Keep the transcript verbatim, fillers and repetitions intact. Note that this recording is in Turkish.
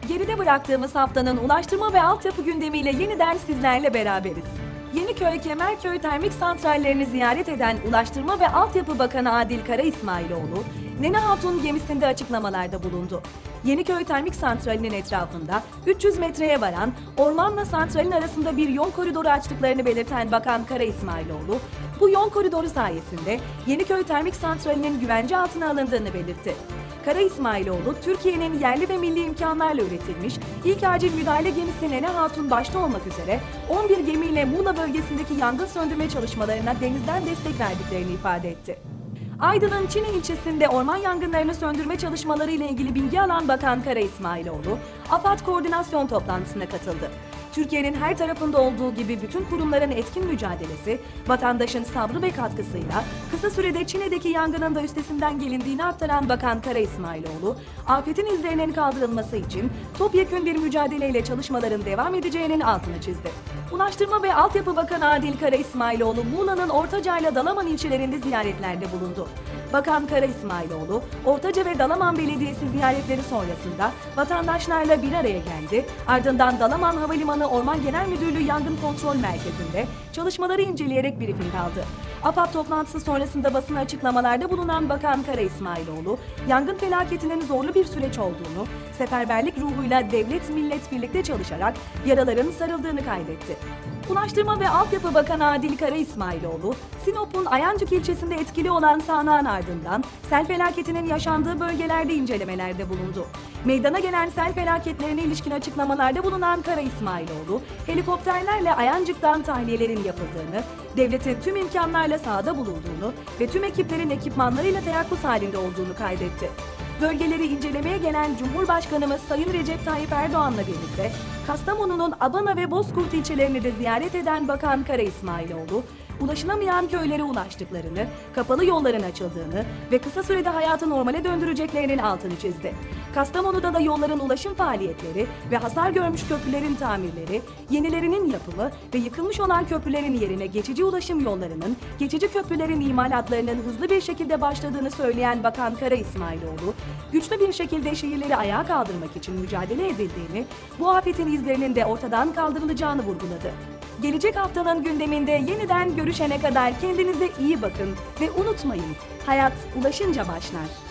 Geride bıraktığımız haftanın ulaştırma ve altyapı gündemiyle yeniden sizlerle beraberiz. Yeniköy, Kemerköy termik santrallerini ziyaret eden Ulaştırma ve Altyapı Bakanı Adil Kara İsmailoğlu, Nene Hatun gemisinde açıklamalarda bulundu. Yeniköy Termik Santrali'nin etrafında üç yüz metreye varan ormanla santralin arasında bir yol koridoru açtıklarını belirten Bakan Kara İsmailoğlu, bu yol koridoru sayesinde Yeniköy Termik Santrali'nin güvence altına alındığını belirtti. Kara İsmailoğlu, Türkiye'nin yerli ve milli imkanlarla üretilmiş ilk acil müdahale gemisi Nene Hatun başta olmak üzere on bir gemiyle Muğla bölgesindeki yangın söndürme çalışmalarına denizden destek verdiklerini ifade etti. Aydın'ın Çine ilçesinde orman yangınlarını söndürme çalışmaları ile ilgili bilgi alan Bakan Kara İsmailoğlu, AFAD koordinasyon toplantısına katıldı. Türkiye'nin her tarafında olduğu gibi bütün kurumların etkin mücadelesi, vatandaşın sabrı ve katkısıyla kısa sürede Çin'deki yangının da üstesinden gelindiğini aktaran Bakan Kara İsmailoğlu, afetin izlerinin kaldırılması için topyekün bir mücadeleyle çalışmaların devam edeceğinin altını çizdi. Ulaştırma ve Altyapı Bakanı Adil Kara İsmailoğlu, Muğla'nın Ortaca ile Dalaman ilçelerinde ziyaretlerde bulundu. Bakan Kara İsmailoğlu, Ortaca ve Dalaman Belediyesi ziyaretleri sonrasında vatandaşlarla bir araya geldi, ardından Dalaman Havalimanı Orman Genel Müdürlüğü Yangın Kontrol Merkezi'nde çalışmaları inceleyerek briefing aldı. AFAD toplantısı sonrasında basına açıklamalarda bulunan Bakan Kara İsmailoğlu, yangın felaketinin zorlu bir süreç olduğunu, seferberlik ruhuyla devlet millet birlikte çalışarak yaraların sarıldığını kaydetti. Ulaştırma ve Altyapı Bakanı Adil Kara İsmailoğlu, Sinop'un Ayancık ilçesinde etkili olan sağanağın ardından sel felaketinin yaşandığı bölgelerde incelemelerde bulundu. Meydana gelen sel felaketlerine ilişkin açıklamalarda bulunan Kara İsmailoğlu, helikopterlerle Ayancık'tan tahliyelerin yapıldığını, devletin tüm imkanlarla sahada bulunduğunu ve tüm ekiplerin ekipmanlarıyla teyakkuz halinde olduğunu kaydetti. Bölgeleri incelemeye gelen Cumhurbaşkanımız Sayın Recep Tayyip Erdoğan'la birlikte Kastamonu'nun Abana ve Bozkurt ilçelerini de ziyaret eden Bakan Kara İsmailoğlu, ulaşılamayan köylere ulaştıklarını, kapalı yolların açıldığını ve kısa sürede hayatı normale döndüreceklerinin altını çizdi. Kastamonu'da da yolların ulaşım faaliyetleri ve hasar görmüş köprülerin tamirleri, yenilerinin yapımı ve yıkılmış olan köprülerin yerine geçici ulaşım yollarının, geçici köprülerin imalatlarının hızlı bir şekilde başladığını söyleyen Bakan Kara İsmailoğlu, güçlü bir şekilde şehirleri ayağa kaldırmak için mücadele edildiğini, bu afetin izlerinin de ortadan kaldırılacağını vurguladı. Gelecek haftanın gündeminde yeniden görüşene kadar kendinize iyi bakın ve unutmayın, hayat ulaşınca başlar.